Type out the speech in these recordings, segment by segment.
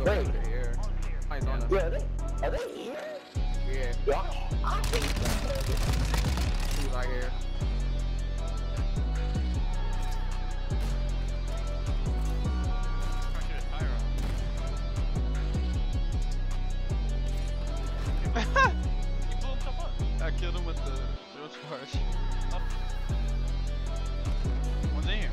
Wait. They're here. Mine's on us. Yeah, are they here? Yeah. Yeah, I think so. He's right here. You blew himself up. I killed him with the drill charge. Up. One's in here.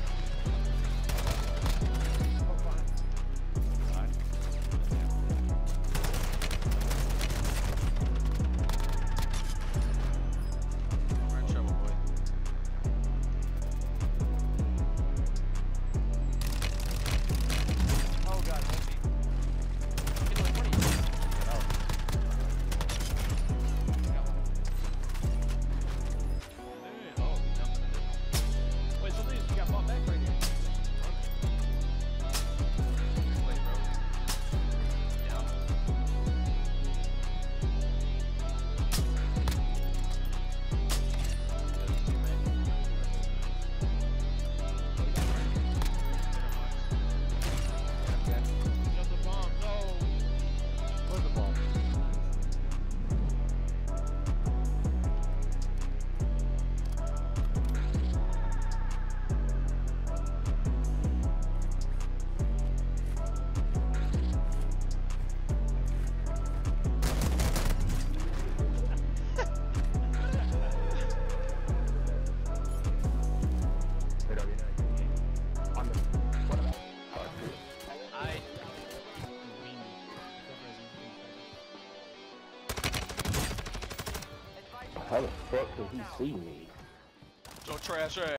We're in trouble, boy. Oh god, hold me. Get away from me. Oh, he jumped in it. Wait, somebody just got bought back right here. Wait, bro. Down. Jump the bomb. No. Where's the ball? How the fuck did he see me? Don't trash ass.